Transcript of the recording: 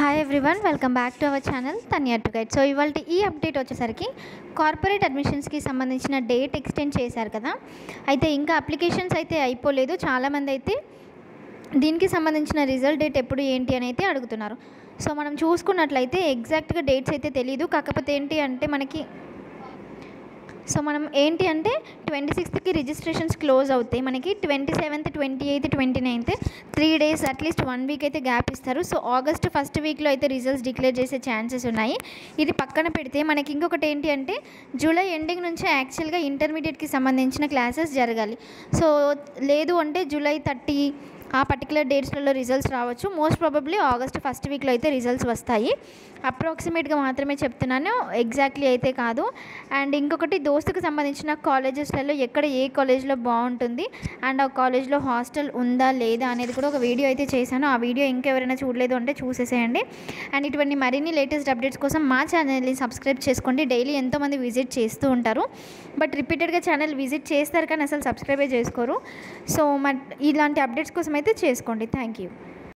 Hi everyone, welcome back to our channel Tanya to guide. So ఇవాళ ఈ update వచ్చేసరికి corporate అడ్మిషన్స్కి సంబంధించిన డేట్ ఎక్స్టెండ్ చేశారు కదా. అయితే ఇంకా అప్లికేషన్స్ అయితే అయిపోలేదు. చాలామంది అయితే దీనికి సంబంధించిన రిజల్ట్ డేట్ ఎప్పుడు ఏంటి అని అయితే అడుగుతున్నారు. సో మనం చూసుకున్నట్లయితే ఎగ్జాక్ట్గా డేట్స్ అయితే తెలీదు. కాకపోతే మనం ఏంటి అంటే 26కి రిజిస్ట్రేషన్స్ క్లోజ్ అవుతాయి. మనకి 27th, 28th, 29th 3 days at least 1 week అయితే గ్యాప్ ఇస్తారు. సో ఆగస్ట్ ఫస్ట్ వీక్లో అయితే రిజల్ట్స్ డిక్లేర్ చేసే ఛాన్సెస్ ఉన్నాయి. ఇది పక్కన పెడితే మనకి ఇంకొకటి ఏంటి అంటే జూలై ఎండింగ్ నుంచి యాక్చువల్గా ఇంటర్మీడియట్కి సంబంధించిన క్లాసెస్ జరగాలి. సో లేదు అంటే జూలై 30 ఆ పర్టికులర్ డేట్స్లలో రిజల్ట్స్ రావచ్చు. మోస్ట్ ప్రాబబ్లీ ఆగస్ట్ ఫస్ట్ వీక్లో అయితే రిజల్ట్స్ వస్తాయి. అప్రాక్సిమేట్గా మాత్రమే చెప్తున్నాను, ఎగ్జాక్ట్లీ అయితే కాదు. అండ్ ఇంకొకటి దోస్తుకు సంబంధించిన కాలేజెస్లలో ఎక్కడ ఏ కాలేజ్లో బాగుంటుంది అండ్ ఆ కాలేజ్లో హాస్టల్ ఉందా లేదా అనేది కూడా ఒక వీడియో అయితే చేశాను. ఆ వీడియో ఇంకెవరైనా చూడలేదు అంటే చూసేసేయండి. అండ్ ఇటువంటి మరిన్ని లేటెస్ట్ అప్డేట్స్ కోసం మా ఛానల్ని సబ్స్క్రైబ్ చేసుకోండి. డైలీ ఎంతోమంది విజిట్ చేస్తూ ఉంటారు, బట్ రిపీటెడ్గా ఛానల్ విజిట్ చేస్తారు కానీ అసలు సబ్స్క్రైబే చేసుకోరు. సో ఇలాంటి అప్డేట్స్ కోసం అయితే చేసుకోండి. Thank you.